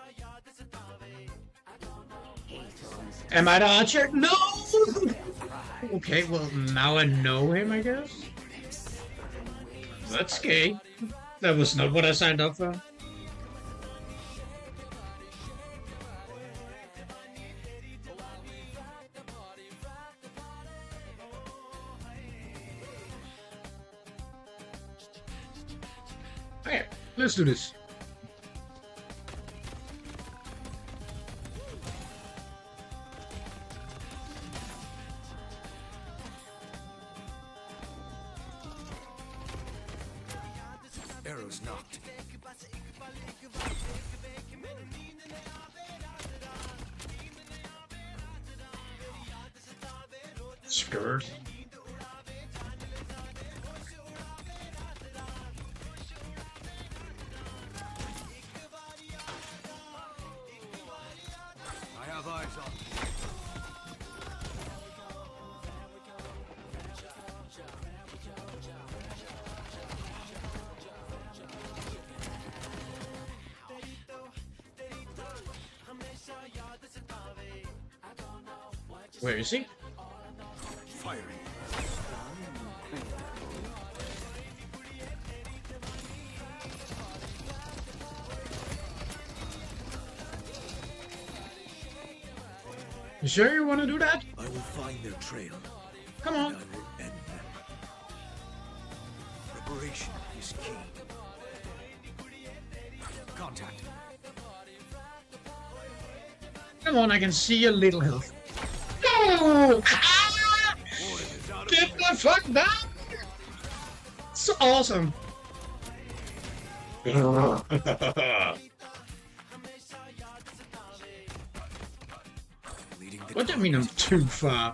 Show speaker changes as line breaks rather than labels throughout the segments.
Am I the archer? No! Okay, well, now I know him, I guess. That's gay. That was not what I signed up for. Okay, let's do this.
Arrows knocked.
Skirt.
I have eyes on.
Where is he?
Firing.
You sure you want to do that?
I will find their trail.
Come
And
on.
I will end them. Preparation is key. Contact.
Come on, I can see a little health. No! Ah! Get the fuck down! It's awesome.
Leading the
What do you mean I'm too far?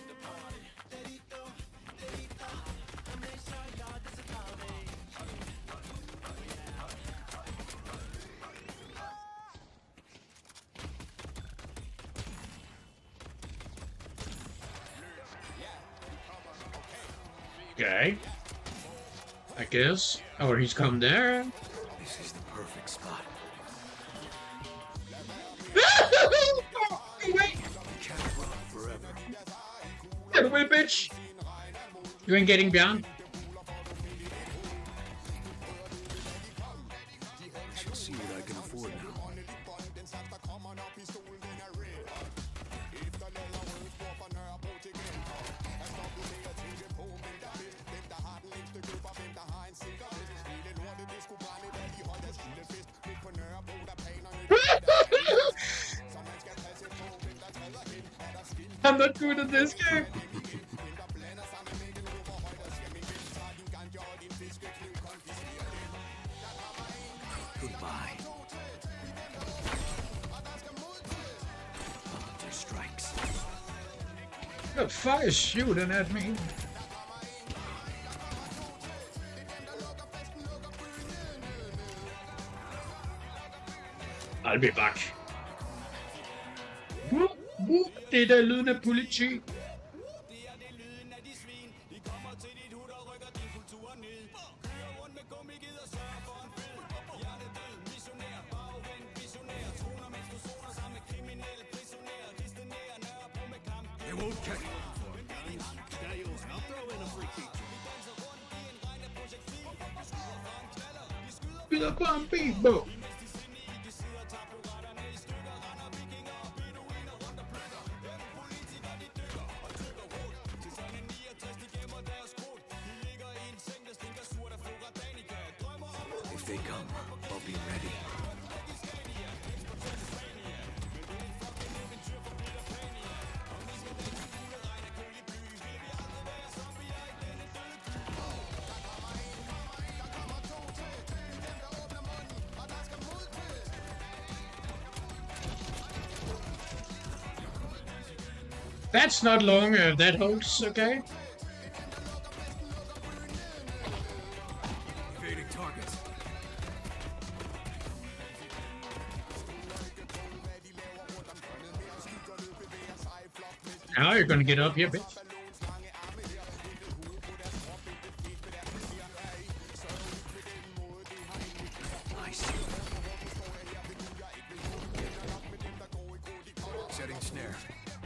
Okay. I guess. Or he's come there.
This is the perfect spot.
Wait!
Can't run forever.
Get away, bitch! You ain't getting Bjarne?
I should see what I can afford now.
I'm not good at this game.
Goodbye. Hunter strikes.
The fuck is shooting at me? I'll be back. Whoop, whoop. Det er lyden af politi.
They won't catch me.
Spiller bare en bil på.
If they come, I'll be ready.
That's not long if that holds, okay?
Evading targets.
Now you're gonna get up here, bitch.
I see. snare.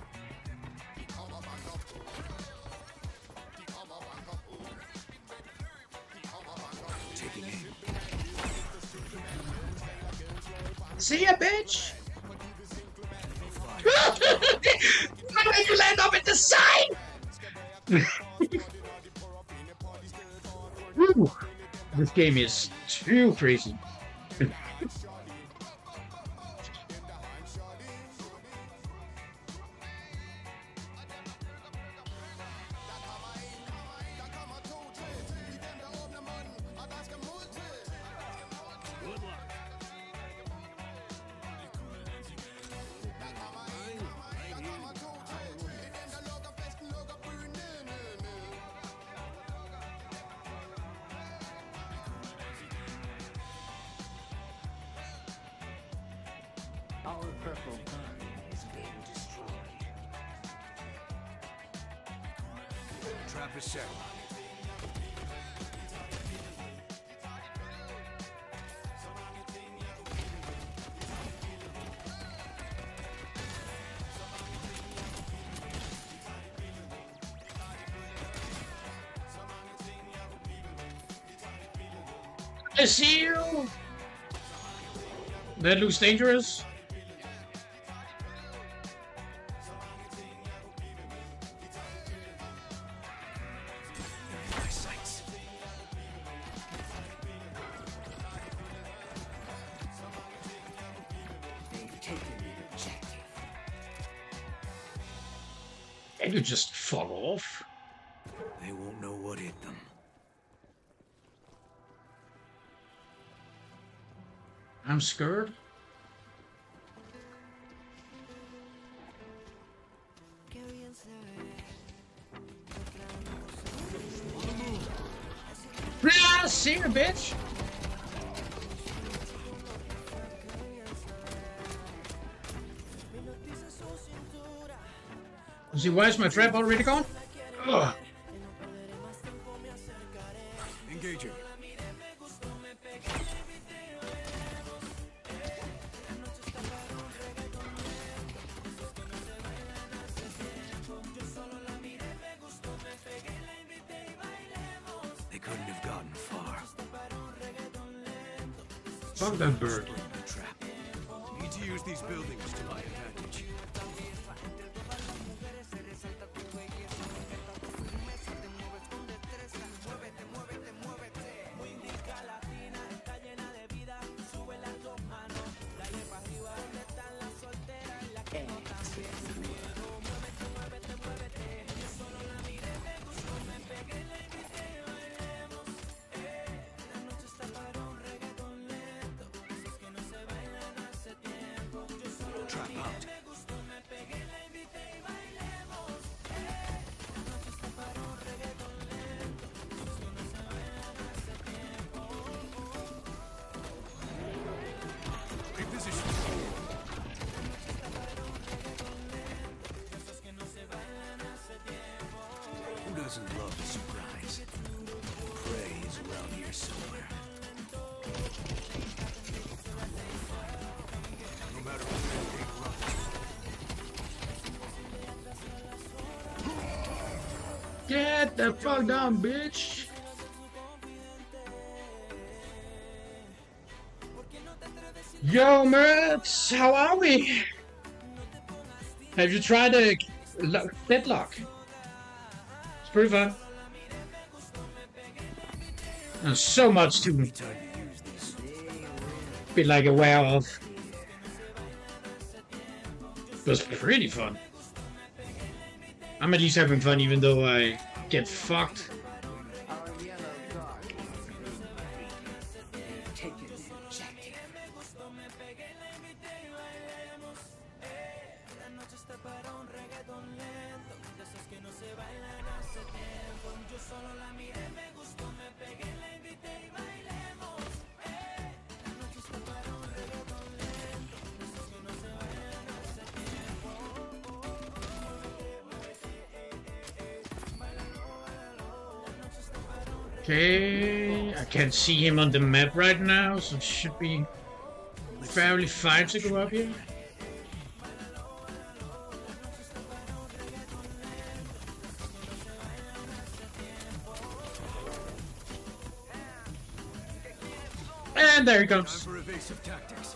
Taking aim.
See ya, bitch! Why did you land up at the side? Woo. This game is too crazy.
Our purple gun is being destroyed.
Trap is set.
I see you! That looks dangerous.
They've taken the objective.
And you just fall off.
They won't know what hit them.
I'm scared. Yeah, see you, bitch. See, why is my trap already gone? Ugh.
Engaging. They couldn't have gotten far.
Fuck that bird.
The trap. Need to use these buildings to my advantage. Trap out. Reposition. Who doesn't love a surprise? Prey is around here somewhere. No matter what,
Get the fuck down, bitch. Yo, mates, how are we? Have you tried a Deadlock? It's pretty fun. There's so much to be like aware of. It was pretty fun. I'm at least having fun even though I get fucked.
Our yellow guard is being defeated. They've taken the objective.
Okay, I can't see him on the map right now, so it should be fairly fine to go up here. And there he comes.
Time for evasive tactics.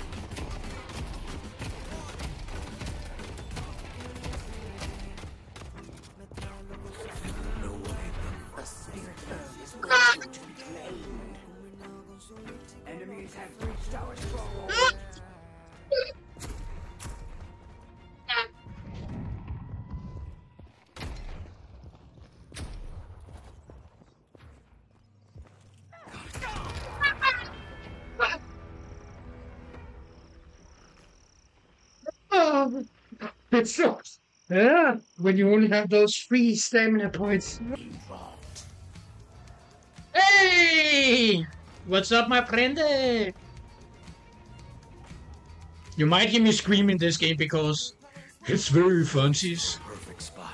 No way.
The spirit earth is waiting to be claimed. Enemies have reached our stronghold.
Oh, it sucks. Yeah, when you only have those 3 stamina points. Hey! What's up, my friend? You might hear me scream in this game because it's very funsies.
Perfect spot.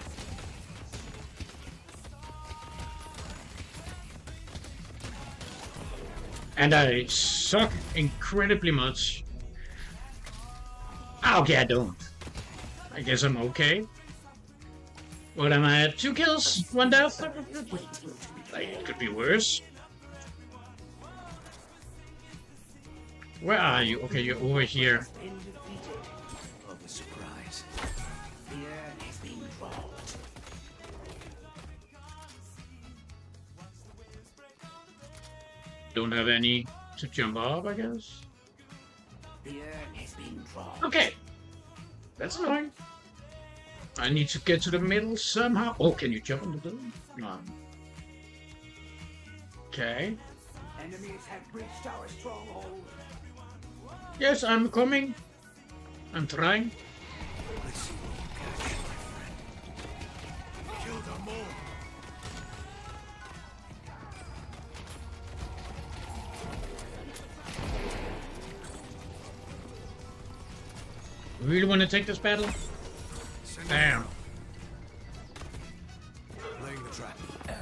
And I suck incredibly much. Okay, I don't. I guess I'm okay. What am I at? 2 kills, 1 death? Like, it could be worse. Where are you? Okay, you're over here.
Been defeated.
Love the surprise.
The earth has been dropped.
Don't have any to jump off, I guess.
The earth has been dropped.
Okay. That's annoying. I need to get to the middle somehow. Oh, can you jump on the building? No. Okay.
Enemies have reached our stronghold.
Yes, I'm coming. I'm trying.
Let's see what you catch, my friend. Kill them all.
You really want to take this battle?
Send
Damn.
them out. Laying the trap.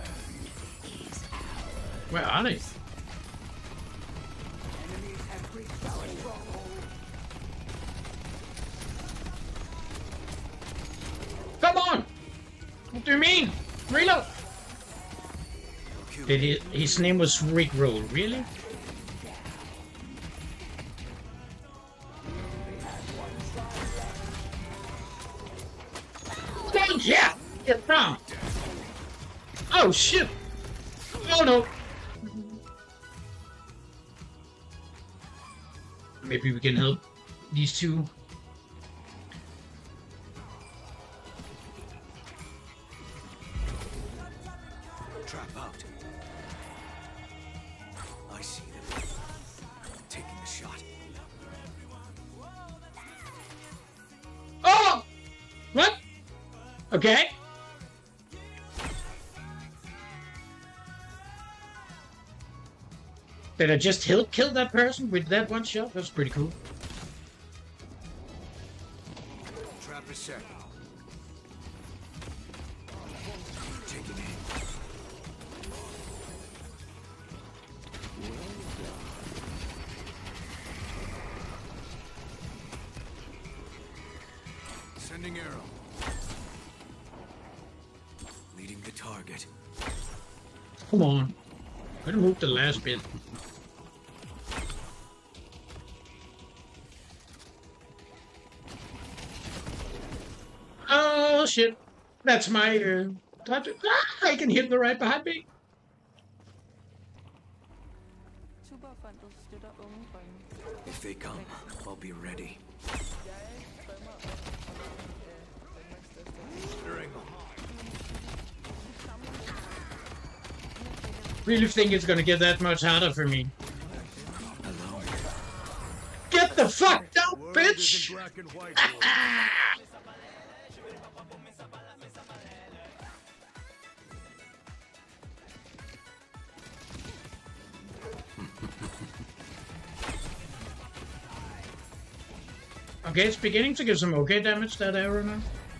Where are they?
Enemies have reached our stronghold.
Come on! What do you mean? Reload! Did he, his name was Rickroll, really? Yeah! Get down! Oh shit! Oh no! Maybe we can help these two.
Trap out. I see them. Taking the shot.
Oh! What? Okay. Did I just kill that person with that one shot? That's pretty cool.
Trap is set. Taking aim. Sending arrow. Leading the target.
Come on. Gotta move the last bit. Oh shit. That's my I can hit the right behind me.
Superfondet støtter unge drømme.
If they come, I'll be ready.
Jeg drømmer om Danmarks største.
Stirring them.
Really think it's gonna get that much harder for me.
Allow me.
Get the fuck down,
Word
bitch!
is in black and white, boy.
Okay, it's beginning to give some okay damage, that arrow now.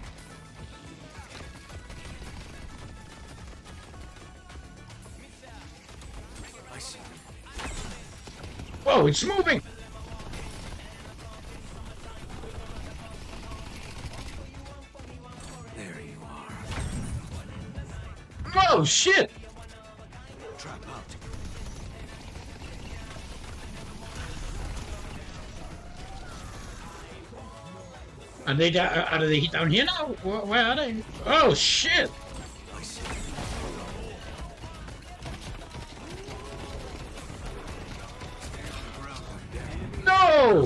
I see them.
Whoa, it's moving!
There you are.
Whoa, shit!
Trap out.
Are they down here now? Where are they? Oh shit!
I see.
No!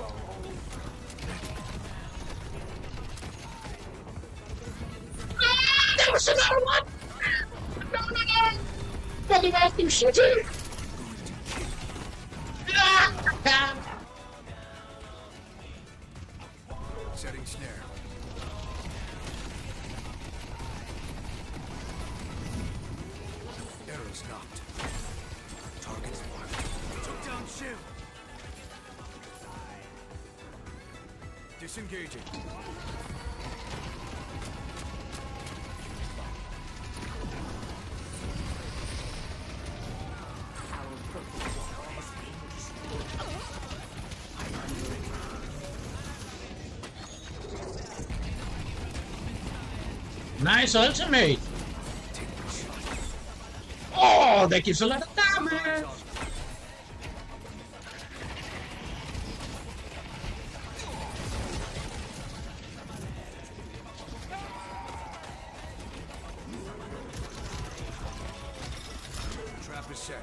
Ah, there was another one! No, no, no! Fucking awesome shooting! Ah!
Setting snare. Arrows knocked. Target's marked. Took down shield. Disengaging.
Nice ultimate! Oh, that gives a lot of damage!
Trap is set.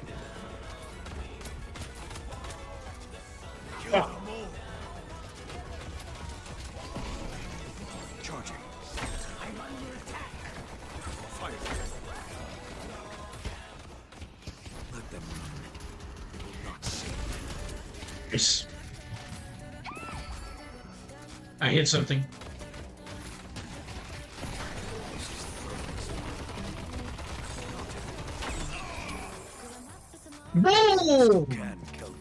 Kill
Ah.
them all. Charging. I'm under attack. Fire. Let them run. It will not save them.
Yes. I hit something. Boom!
Can Kelvin.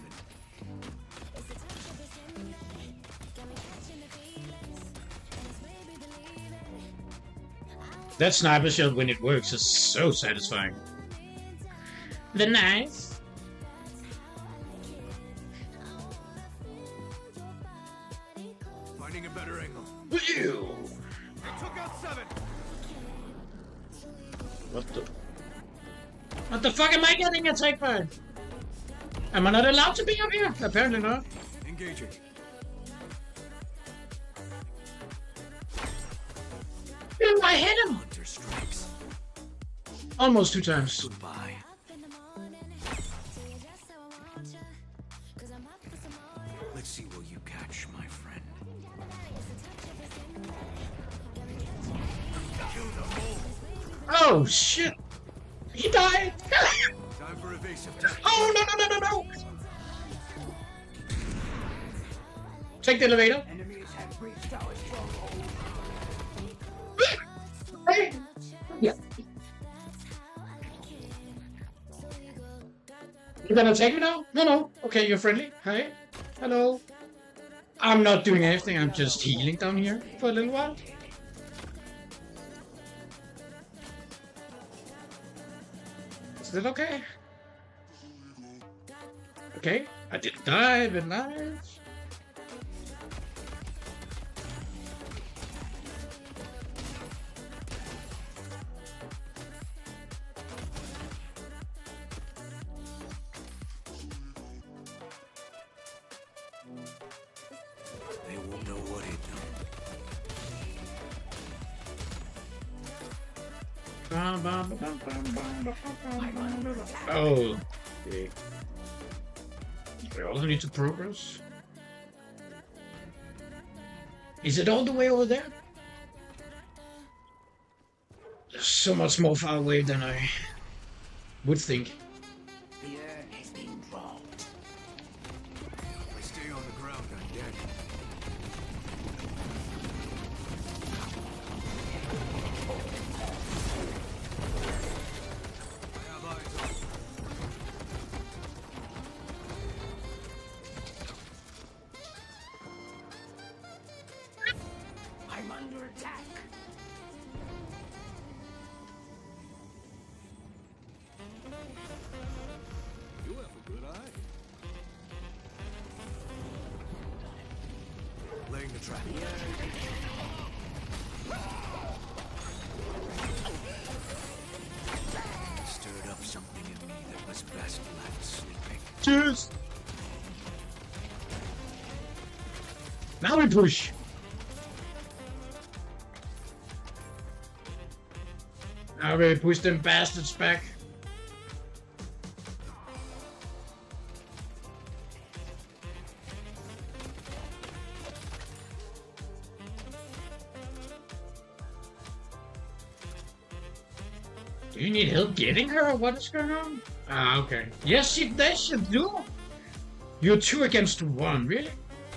That sniper shot, when it works, is so satisfying. The knife.
Finding a better angle.
Ew.
They took out 7.
What the fuck am I getting attacked by? Am I not allowed to be up here? Apparently not.
Engaging.
Ew, I hit him!
Hunter strikes.
Almost 2 times.
Goodbye. Let's see what you catch, my friend. Kill them all.
Oh shit! He died!
Time for evasive tactics.
Oh no no no no no! Take the elevator.
Enemies have reached our stronghold.
Hey! Yeah. You gonna take me now? No, no. Okay, you're friendly. Hi. Hello. I'm not doing anything. I'm just healing down here for a little while. Is that okay? Okay. I didn't die, but nice.
They won't know what hit them.
Oh. Okay. I also need to progress. Is it all the way over there? It's so much more far away than I would think.
The urn has been dropped.
I stay on the ground, I'm dead. I have eyes on you.
I'm under attack.
You have a good eye. Laying the trap. Stirred up something in me that was best left sleeping.
Cheers! Now we push! I will push them bastards back. Do you need help getting her? What is going on? Ah, okay. Yes, they should do. You're 2 against 1, really?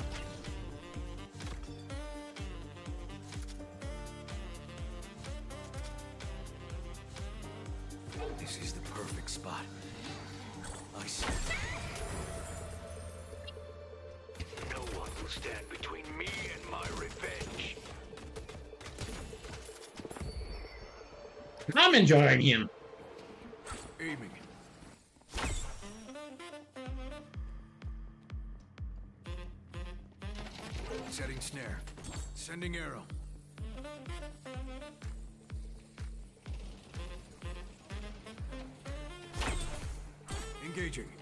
This is the perfect spot. I see. No one will stand between me and my revenge.
I'm enjoying him.
Aiming. Setting snare. Sending arrow. Engaging.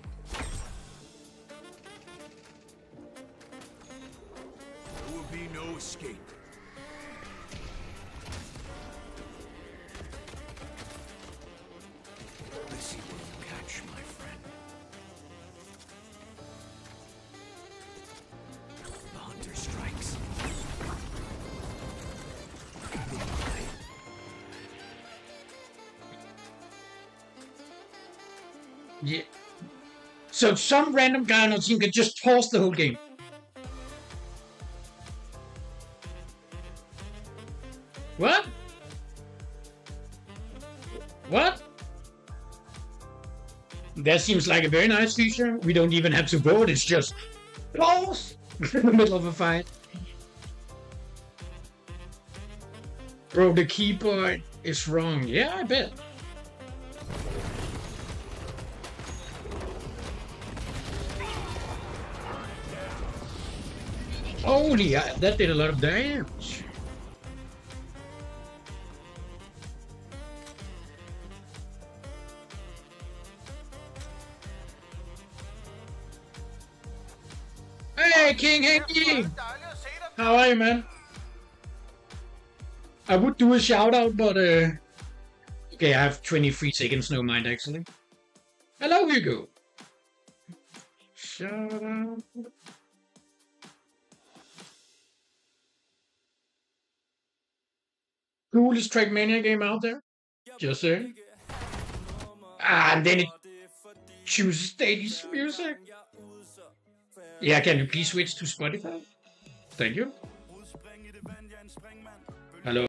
There will be no escape. Let's see what you catch, my friend. The hunter strikes.
Yeah. So some random guy on our team can just toss the whole game. What? What? That seems like a very nice feature. We don't even have to vote, it's just pause in the middle of a fight. Bro, the keyboard is wrong. Yeah, I bet. Holy, that did a lot of damage. Hey, King Henry! How are you, man? I would do a shout out, but okay, I have 23 seconds, no mind actually. Hello, Hugo! Shout out. Coolest Trackmania game out there? Just saying. Ah, and then it chooses Danish music. Yeah, can you please switch to Spotify? Thank you. Hello.